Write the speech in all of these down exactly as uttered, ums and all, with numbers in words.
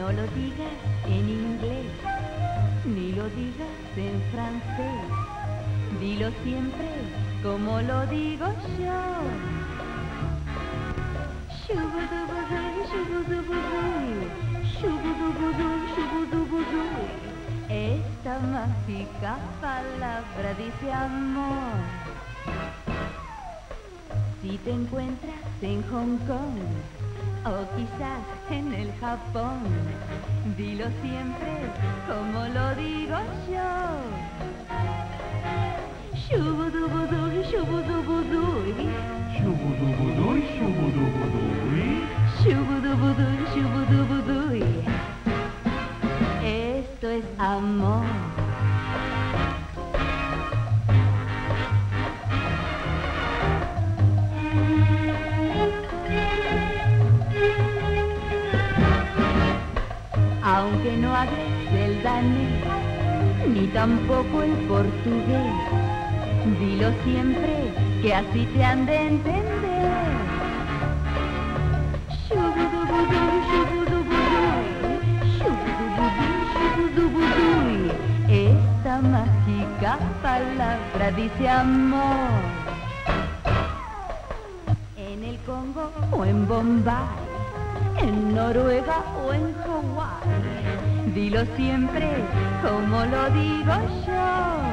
No lo digas en inglés, ni lo digas en francés. Dilo siempre como lo digo yo. Shubudubuduy, shubudubuduy, shubudubuduy, shubudubuduy. Esta mágica palabra dice amor. Si te encuentras en Hong Kong o quizás en el Japón, dilo siempre como lo digo yo. Shubudubuduy, shubudubuduy, Shubudubuduy, shubudubuduy, shubudubuduy, shubudubuduy. Esto es amor. Aunque no hables el danés, ni tampoco el portugués, dilo siempre que así te han de entender. Shubudubuduy, shubudubuduy, shubudubuduy, shubudubuduy. Esta mágica palabra dice amor. En el Congo o en Bombay, en Noruega o en Hawái, dilo siempre como lo digo yo.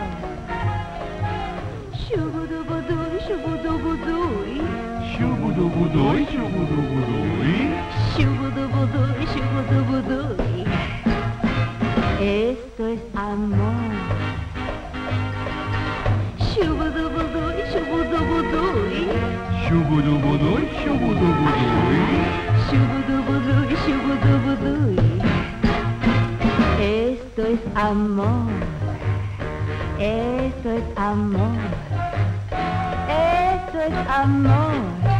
Shubudubuduy, shubudubuduy, shubudubuduy, shubudubuduy, shubudubuduy, shubudubuduy. Esto es amor. Shubudubuduy, shubudubuduy, shubudubuduy, shubudubuduy, shubudubuduy, shubudubuduy. Esto es amor. Esto es amor. Esto es amor.